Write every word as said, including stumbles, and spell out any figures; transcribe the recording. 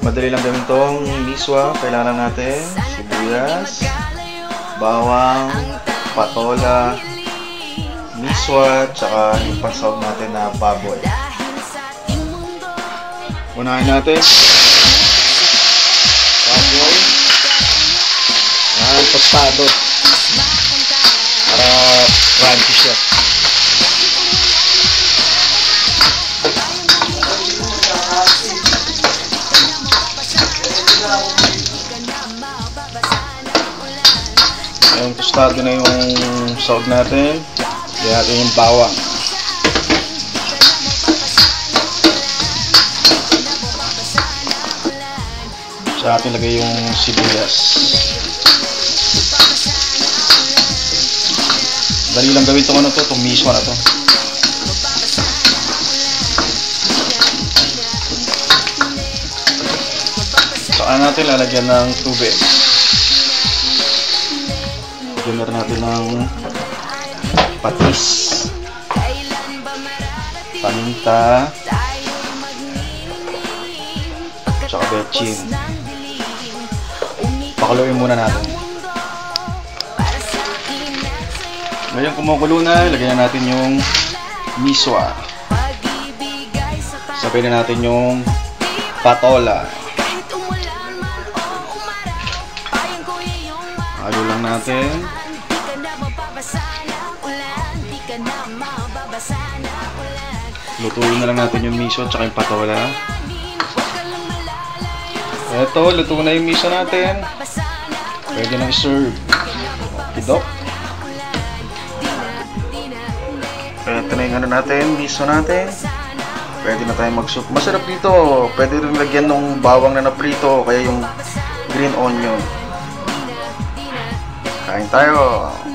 Madali lang gawin tong miswa. Kailangan natin sibuyas, bawang, patola, miswa, tsaka yung pansahog natin na baboy. Unahin natin baboy. Yan, tostado para crunchy siya. Ayun, tostado na yung sahog natin. Kaya natin yung bawang. Sa atin lagay yung sibuyas. Dali lang gawin itong ano to, itong miswa na to. Saka natin lalagyan ng tubig. Lagyan natin ng patis, paminta, tsaka betchin. Pakuluin muna natin. Ngayon kumukulo na, lagyan na natin yung miswa. Sabay na natin yung patola. Halo lang natin. Lutuin na lang natin yung miso at yung patola. Eto, luto na yung miso natin. Pwede nang i-serve. Kidok. Eto na yung ano natin, miso natin. Pwede na tayong mag-soup. Masarap dito. Pwede rin lagyan ng bawang na naprito, kaya yung green onion. Kain tayo.